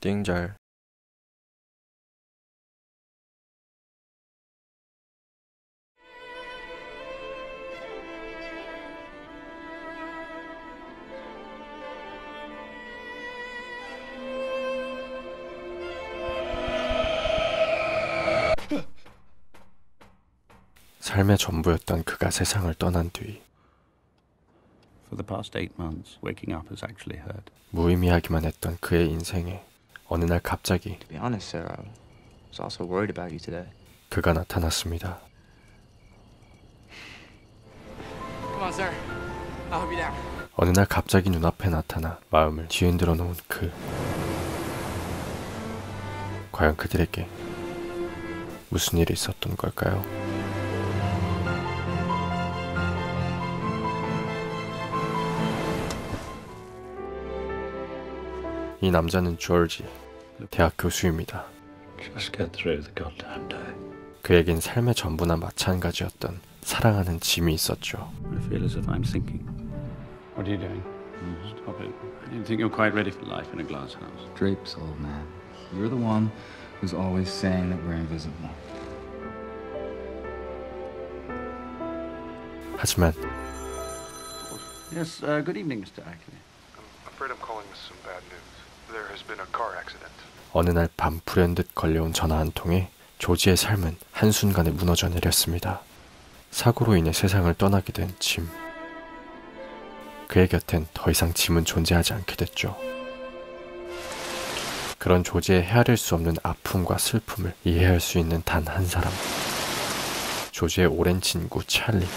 띵잘. 삶의 전부였던 그가 세상을 떠난 뒤 For the past 8 months, waking up has actually hurt. 무의미하기만 했던 그의 인생에 어느 날 갑자기 To be honest, sir, I was also worried about you today. 그가 나타났습니다. Come on, sir. I'll help you down. 어느 날 갑자기 눈앞에 나타나 마음을 뒤흔들어 놓은 그. 과연 그들에게 무슨 일이 있었던 걸까요? 이 남자는 조지, 대학 교수입니다. Just get through the goddamn day. 그에겐 삶의 전부나 마찬가지였던 사랑하는 짐이 있었죠. I feel as if I'm sinking. What are you doing? Stop it. I don't think you're quite ready for life in a glass house. Drapes, old man. You're the one who's always saying that we're invisible. 하지만 Yes, good evening, Mr. Ackley. I'm afraid I'm calling this some bad news. There has been a car accident. 어느 날 밤 불현듯 걸려온 전화 한 통에 조지의 삶은 한순간에 무너져 내렸습니다. 사고로 인해 세상을 떠나게 된 짐. 그의 곁엔 더 이상 짐은 존재하지 않게 됐죠. 그런 조지의 헤아릴 수 없는 아픔과 슬픔을 이해할 수 있는 단 한 사람. 조지의 오랜 친구 찰리.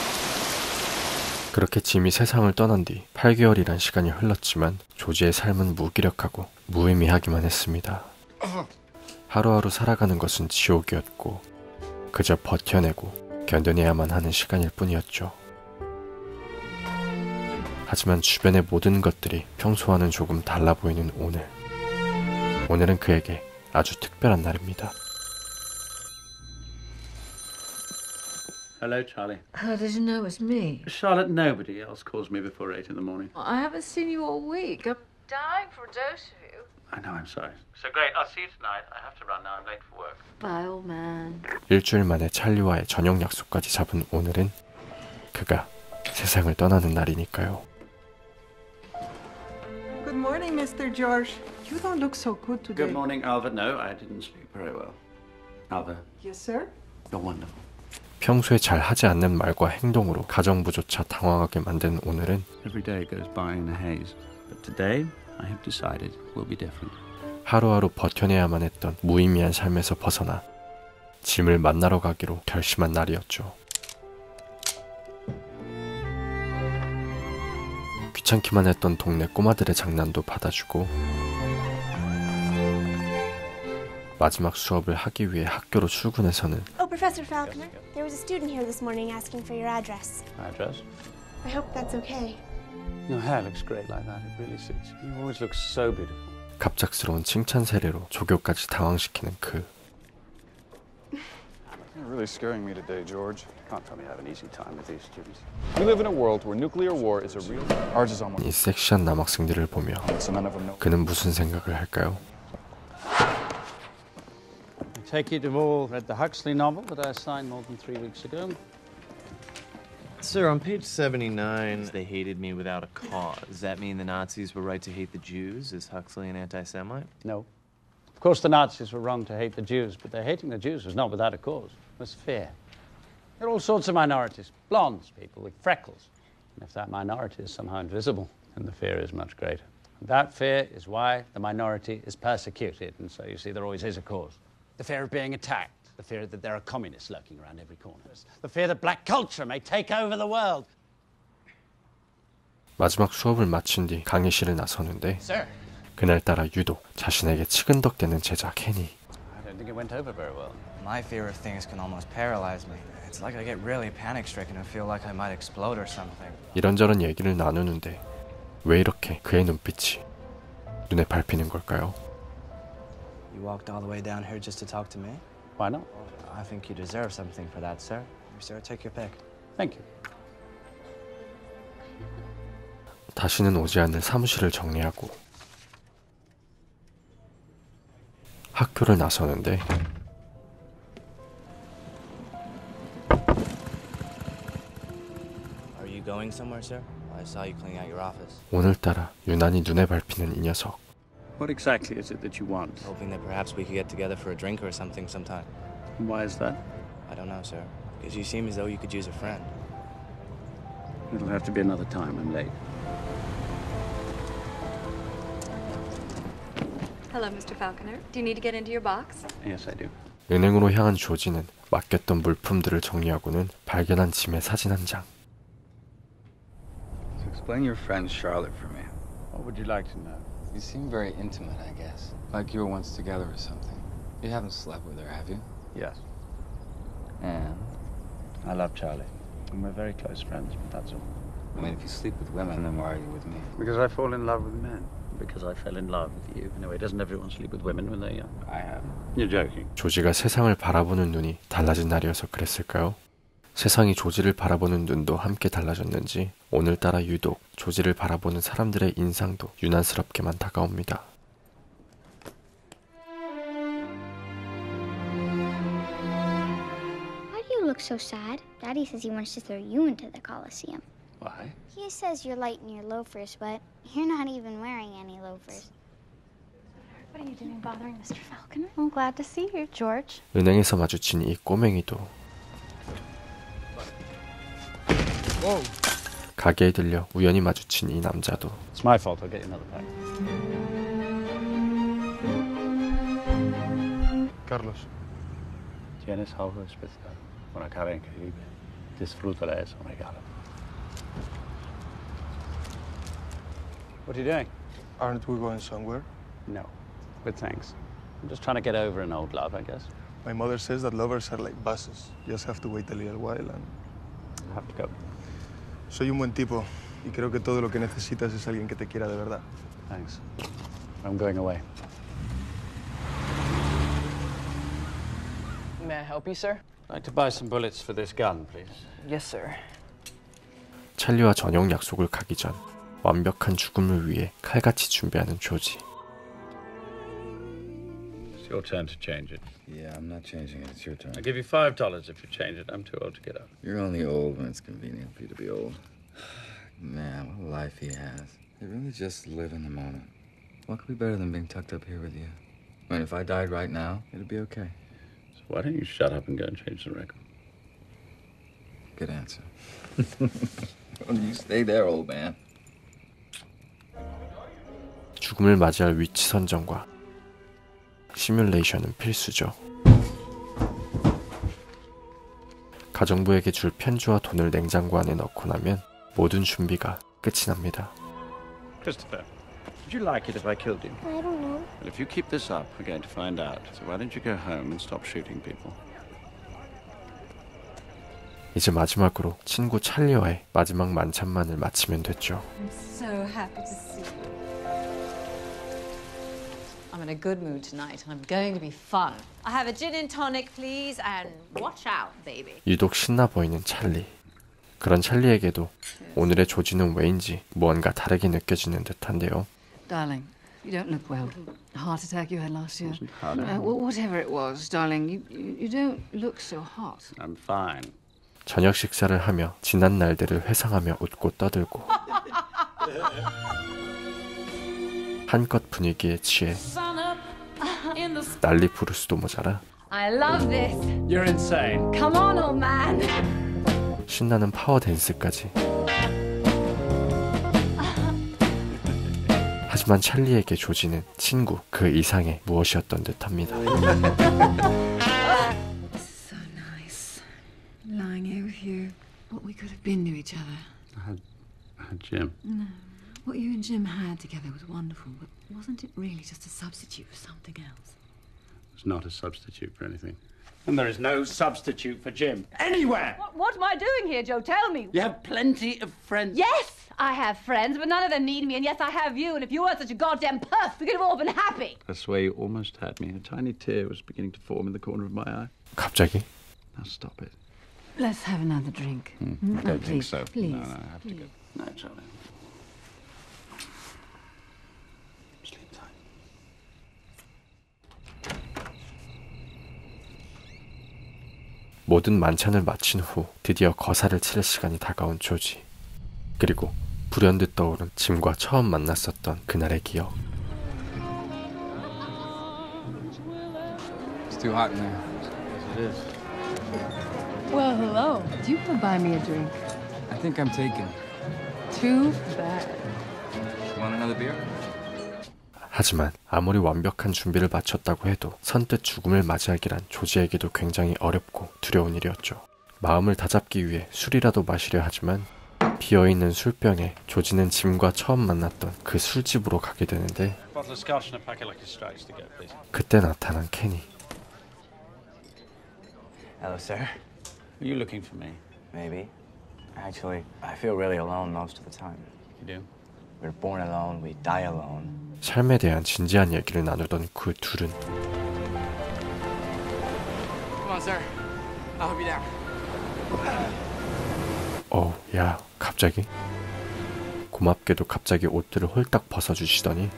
그렇게 짐이 세상을 떠난 뒤 8개월이란 시간이 흘렀지만 조지의 삶은 무기력하고 무의미하기만 했습니다. 하루하루 살아가는 것은 지옥이었고 그저 버텨내고 견뎌내야만 하는 시간일 뿐이었죠. 하지만 주변의 모든 것들이 평소와는 조금 달라 보이는 오늘. 오늘은 그에게 아주 특별한 날입니다. Hello, Charlie. How did you know it was me? Charlotte, nobody else calls me before 8 in the morning. I haven't seen you all week. I'm dying for a dose of you. I know, I'm sorry. So great, I'll see you tonight. I have to run now, I'm late for work. Bye, old man. 일주일 만에 찰리와의 저녁 약속까지 잡은 오늘은 그가 세상을 떠나는 날이니까요. Good morning, Mr. George. You don't look so good today. Good morning, Alva. No, I didn't sleep very well. Alva, Yes, sir? you're wonderful. 평소에 잘 하지 않는 말과 행동으로 가정부조차 당황하게 만든 오늘은 Every day goes by in a haze. But today, I have decided will be different. 하루하루 버텨내야만 했던 무의미한 삶에서 벗어나 짐을 만나러 가기로 결심한 날이었죠. 귀찮기만 했던 동네 꼬마들의 장난도 받아주고 마지막 수업을 하기 위해 학교로 출근해서는 Oh, Professor Falconer, there was a student here this morning asking for your address. Address? I hope that's okay. Your hair looks great like that. It really suits you. You always look so beautiful. 갑작스러운 칭찬 세례로 조교까지 당황시키는 그. You're really scaring me today, George. Can't tell me I have an easy time with these students. We live in a world where nuclear war is a real. Ours is almost. 이 섹시한 남학생들을 보며 So none of them know. 그는 무슨 생각을 할까요? I take it you've all read the Huxley novel that I signed more than 3 weeks ago. Sir, on page 79, they hated me without a cause. Does that mean the Nazis were right to hate the Jews? Is Huxley an anti-Semite? No. Of course, the Nazis were wrong to hate the Jews, but their hating the Jews was not without a cause. It was fear. There are all sorts of minorities. Blondes, people with freckles. And if that minority is somehow invisible, then the fear is much greater. And that fear is why the minority is persecuted. And so you see, there always is a cause. The fear of being attacked. The fear that there are communists lurking around every corner. The fear that black culture may take over the world. 마지막 수업을 마친 뒤 강의실을 나서는데 Sir, 그날따라 유독 자신에게 치근덕대는 제자 케니. I don't think it went over very well. My fear of things can almost paralyze me. It's like I get really panic-stricken and feel like I might explode or something. 이런저런 얘기를 나누는데 왜 이렇게 그의 눈빛이 눈에 밟히는 걸까요? You walked all the way down here just to talk to me? Why not? I think you deserve something for that, sir. Sir, take your pick. Thank you. 다시는 오지 않을 사무실을 정리하고 학교를 나서는데 Are you going somewhere, sir? I saw you cleaning out your office. 오늘따라 유난히 눈에 밟히는 이 녀석. What exactly is it that you want? Hoping that perhaps we could get together for a drink or something sometime. And why is that? I don't know, sir. Because you seem as though you could use a friend. It'll have to be another time. I'm late. Hello, Mr. Falconer. Do you need to get into your box? Yes, I do. 은행으로 향한 조지는 맡겼던 물품들을 정리하고는 발견한 짐의 사진 한 장. So explain your friend Charlotte for me. What would you like to know? You seem very intimate, I guess. Like you were once together or something. You haven't slept with her, have you? Yes. And? I love Charlie. And we're very close friends, but that's all. I mean, if you sleep with women, then why are you with me? Because I fall in love with men. Because I fell in love with you. Anyway, doesn't everyone sleep with women when they're young? I have. You're joking. 조지가 세상을 바라보는 눈이 달라진 날이어서 그랬을까요? 세상이 조지를 바라보는 눈도 함께 달라졌는지 오늘따라 유독 조지를 바라보는 사람들의 인상도 유난스럽게만 다가옵니다. Why do you look so sad? Daddy says he wants to throw you into the Coliseum. Why? He says you're light in your loafers, but you're not even wearing any loafers. What are you doing bothering Mr. Falconer? I'm glad to see you, George. 은행에서 마주친 이 꼬맹이도 가게에 들려 우연히 마주친 이 남자도 It's my fault. I'll get you another pack. Carlos. Tienes algo especial. Una cara increíble. Disfrútala eso, regalo. What are you doing? Aren't we going somewhere? No, but thanks. I'm just trying to get over an old love, I guess. My mother says that lovers are like buses. You just have to wait a little while and... I have to go. Soy un buen tipo y creo que todo lo que necesitas es alguien que te quiera de verdad. Thanks. I'm going away. May I help you, sir? I'd like to buy some bullets for this gun, please. Yes, sir. 찰리와 저녁 약속을 가기 전 완벽한 죽음을 위해 칼같이 준비하는 조지. It's your turn to change it. Yeah, I'm not changing it. It's your turn. I'll give you $5 if you change it. I'm too old to get up. You're only old when it's convenient for you to be old. Man, what a life he has. He really just live in the moment. What could be better than being tucked up here with you? I mean, if I died right now, it'd be okay. So why don't you shut up and go and change the record? Good answer. You stay there, old man. 죽음을 맞이할 위치 선정과 시뮬레이션은 필수죠. 가정부에게 줄 편지와 돈을 냉장고 안에 넣고 나면 모든 준비가 끝이 납니다. Christopher, would you like it if I killed you? I don't know. Well, if you keep this up, we're going to find out. So why don't you go home and stop shooting people? 이제 마지막으로 친구 찰리와의 마지막 만찬만을 마치면 됐죠. I'm so happy to see you. I'm in a good mood tonight, and I'm going to be fun. I have a gin and tonic, please, and watch out, baby. 유독 신나 보이는 찰리. 그런 찰리에게도 오늘의 조지는 왜인지 무언가 다르게 느껴지는 듯한데요. Darling, you don't look well. Heart attack you had last year. Wasn't hard. Whatever it was, darling, you don't look so hot. I'm fine. 저녁 식사를 하며 지난 날들을 회상하며 웃고 떠들고 한껏 분위기에 취해 난리 부를 수도 모자라 I love this. You're insane. Come on, old man. 신나는 파워 댄스까지. 하지만 찰리에게 조지는 친구 그 이상의 무엇이었던 듯합니다. So nice. Lying here with you. What we could have been to each other. I had Jim. No. What you and Jim had together was wonderful, but wasn't it really just a substitute for something else? It's not a substitute for anything. And there is no substitute for Jim. Anywhere! What am I doing here, Joe? Tell me. You have plenty of friends. Yes, I have friends, but none of them need me. And yes, I have you. And if you weren't such a goddamn perf, we could have all been happy. I swear you almost had me. A tiny tear was beginning to form in the corner of my eye. 갑자기? Now stop it. Let's have another drink. I No, don't think please, so. Please. No, I have to go. No, Charlie. Sleep tight. 모든 만찬을 마친 후 드디어 거사를 치를 시간이 다가온 조지. 그리고 불현듯 떠오른 짐과 처음 만났었던 그날의 기억. It's too hot in there. Yes, it is. Well, hello. Do you want to buy me a drink? I think I'm taken. Too bad. You want another beer? 하지만 아무리 완벽한 준비를 마쳤다고 해도 선뜻 죽음을 맞이하기란 조지에게도 굉장히 어렵고 두려운 일이었죠. 마음을 다잡기 위해 술이라도 마시려 하지만 비어있는 술병에 조지는 짐과 처음 만났던 그 술집으로 가게 되는데 그때 나타난 케니. Hello, sir. Are you looking for me? Maybe. Actually, I feel really alone most of the time. You do? We're born alone, we die alone. 삶에 대한 진지한 얘기를 나누던 그 둘은 Come on, sir. I'll help you down. 야, 갑자기? 고맙게도 갑자기 옷들을 홀딱 벗어주시더니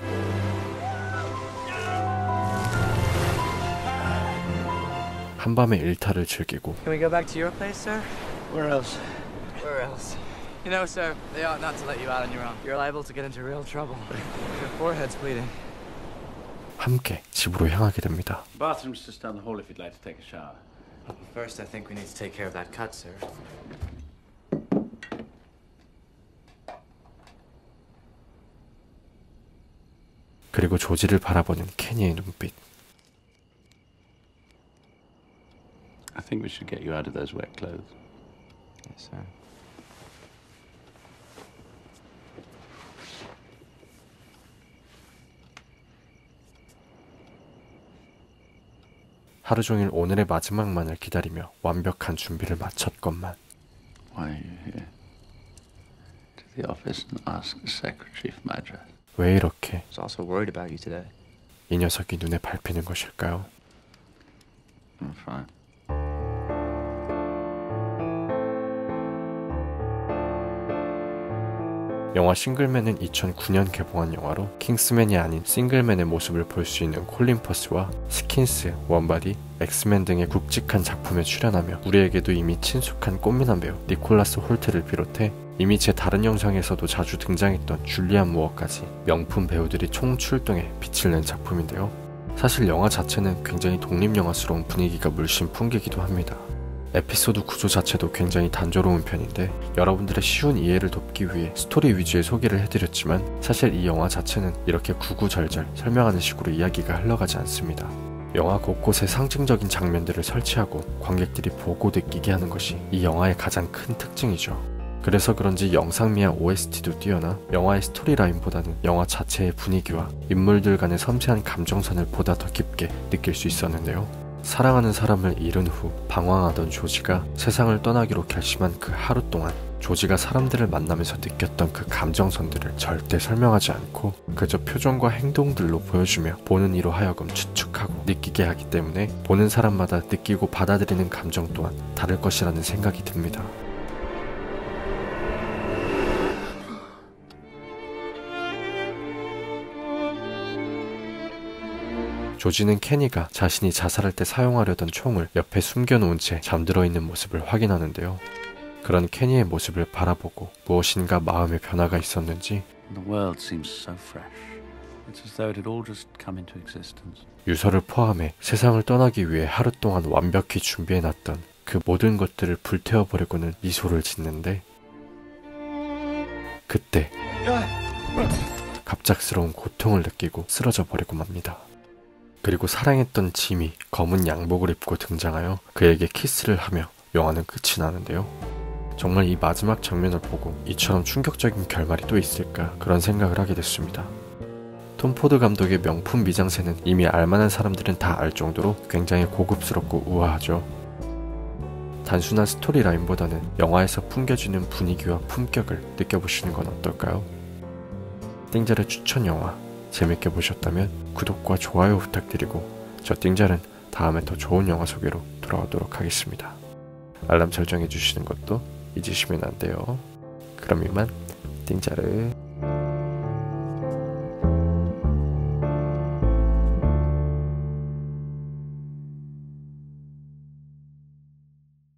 한밤의 일탈을 즐기고 Can we go back to your place, sir? Where else? Where else? You know, sir, they ought not to let you out on your own. You're liable to get into real trouble. Your forehead's bleeding. 함께 집으로 향하게 됩니다. The bathroom's just down the hall if you'd like to take a shower. First, I think we need to take care of that cut, sir. 그리고 조지를 바라보는 케니의 눈빛. I think we should get you out of those wet clothes. Yes, sir. 하루 종일 오늘의 마지막만을 기다리며 완벽한 준비를 마쳤건만 Why are you here? To the office and ask the secretary for my address. 왜 이렇게 I was also worried about you today. 이 녀석이 눈에 밟히는 것일까요? I'm fine. 영화 싱글맨은 2009년 개봉한 영화로 킹스맨이 아닌 싱글맨의 모습을 볼 수 있는 콜린 퍼스와 스킨스, 원바디, 엑스맨 등의 굵직한 작품에 출연하며 우리에게도 이미 친숙한 꽃미남 배우 니콜라스 홀트를 비롯해 이미 제 다른 영상에서도 자주 등장했던 줄리안 무어까지 명품 배우들이 총출동해 빛을 낸 작품인데요. 사실 영화 자체는 굉장히 독립영화스러운 분위기가 물씬 풍기기도 합니다. 에피소드 구조 자체도 굉장히 단조로운 편인데 여러분들의 쉬운 이해를 돕기 위해 스토리 위주의 소개를 해드렸지만 사실 이 영화 자체는 이렇게 구구절절 설명하는 식으로 이야기가 흘러가지 않습니다. 영화 곳곳에 상징적인 장면들을 설치하고 관객들이 보고 느끼게 하는 것이 이 영화의 가장 큰 특징이죠. 그래서 그런지 영상미와 OST도 뛰어나 영화의 스토리라인보다는 영화 자체의 분위기와 인물들 간의 섬세한 감정선을 보다 더 깊게 느낄 수 있었는데요. 사랑하는 사람을 잃은 후 방황하던 조지가 세상을 떠나기로 결심한 그 하루 동안 조지가 사람들을 만나면서 느꼈던 그 감정선들을 절대 설명하지 않고 그저 표정과 행동들로 보여주며 보는 이로 하여금 추측하고 느끼게 하기 때문에 보는 사람마다 느끼고 받아들이는 감정 또한 다를 것이라는 생각이 듭니다. 조지는 케니가 자신이 자살할 때 사용하려던 총을 옆에 숨겨놓은 채 잠들어 있는 모습을 확인하는데요. 그런 케니의 모습을 바라보고 무엇인가 마음의 변화가 있었는지 The world seems so fresh. It's as though it had all just come into existence. 유서를 포함해 세상을 떠나기 위해 하루 동안 완벽히 준비해놨던 그 모든 것들을 불태워버리고는 미소를 짓는데 그때 갑작스러운 고통을 느끼고 쓰러져 버리고 맙니다. 그리고 사랑했던 짐이 검은 양복을 입고 등장하여 그에게 키스를 하며 영화는 끝이 나는데요. 정말 이 마지막 장면을 보고 이처럼 충격적인 결말이 또 있을까 그런 생각을 하게 됐습니다. 톰 포드 감독의 명품 미장센은 이미 알만한 사람들은 다 알 정도로 굉장히 고급스럽고 우아하죠. 단순한 스토리라인보다는 영화에서 풍겨지는 분위기와 품격을 느껴보시는 건 어떨까요? 띵잘의 추천 영화 재밌게 보셨다면 구독과 좋아요 부탁드리고 저 띵잘은 다음에 더 좋은 영화 소개로 돌아오도록 하겠습니다. 알람 설정해 주시는 것도 잊으시면 안 돼요. 그럼 이만 띵잘을